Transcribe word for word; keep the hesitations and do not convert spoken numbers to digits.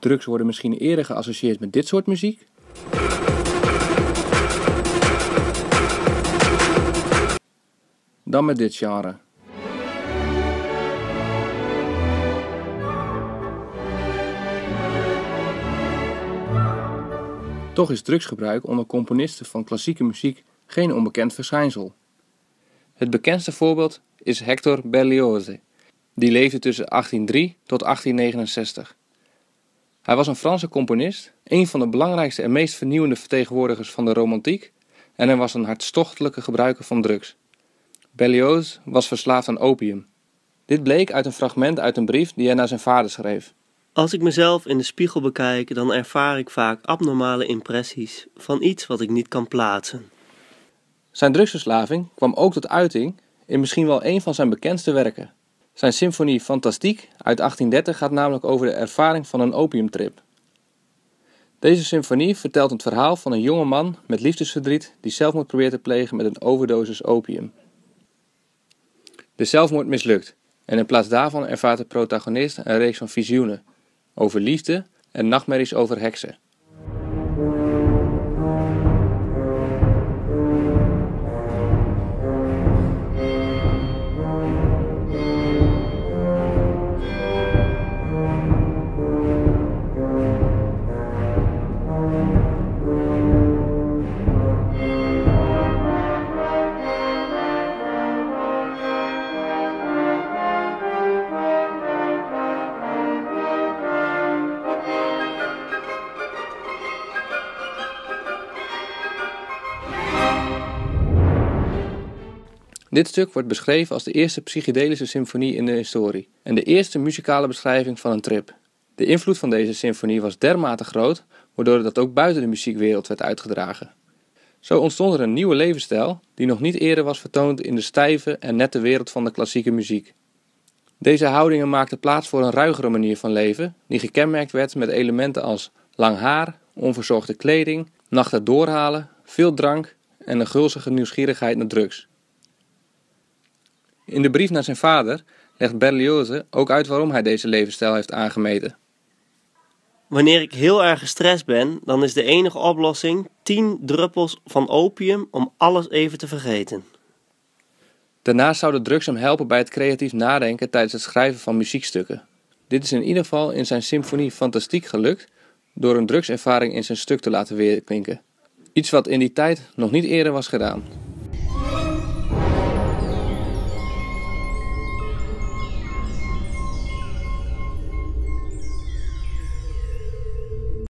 Drugs worden misschien eerder geassocieerd met dit soort muziek dan met dit genre. Toch is drugsgebruik onder componisten van klassieke muziek geen onbekend verschijnsel. Het bekendste voorbeeld is Hector Berlioz, die leefde tussen achttiendrie tot achttien negenenzestig. Hij was een Franse componist, een van de belangrijkste en meest vernieuwende vertegenwoordigers van de romantiek, en hij was een hartstochtelijke gebruiker van drugs. Berlioz was verslaafd aan opium. Dit bleek uit een fragment uit een brief die hij naar zijn vader schreef. Als ik mezelf in de spiegel bekijk, dan ervaar ik vaak abnormale impressies van iets wat ik niet kan plaatsen. Zijn drugsverslaving kwam ook tot uiting in misschien wel een van zijn bekendste werken. Zijn symfonie Fantastique uit achttien dertig gaat namelijk over de ervaring van een opiumtrip. Deze symfonie vertelt het verhaal van een jonge man met liefdesverdriet die zelfmoord probeert te plegen met een overdosis opium. De zelfmoord mislukt en in plaats daarvan ervaart de protagonist een reeks van visioenen over liefde en nachtmerries over heksen. Dit stuk wordt beschreven als de eerste psychedelische symfonie in de historie en de eerste muzikale beschrijving van een trip. De invloed van deze symfonie was dermate groot, waardoor dat ook buiten de muziekwereld werd uitgedragen. Zo ontstond er een nieuwe levensstijl die nog niet eerder was vertoond in de stijve en nette wereld van de klassieke muziek. Deze houdingen maakten plaats voor een ruigere manier van leven, die gekenmerkt werd met elementen als lang haar, onverzorgde kleding, nachten doorhalen, veel drank en een gulzige nieuwsgierigheid naar drugs. In de brief naar zijn vader legt Berlioz ook uit waarom hij deze levensstijl heeft aangemeten. Wanneer ik heel erg gestrest ben, dan is de enige oplossing tien druppels van opium om alles even te vergeten. Daarnaast zouden drugs hem helpen bij het creatief nadenken tijdens het schrijven van muziekstukken. Dit is in ieder geval in zijn symfonie Fantastique gelukt door een drugservaring in zijn stuk te laten weerklinken. Iets wat in die tijd nog niet eerder was gedaan.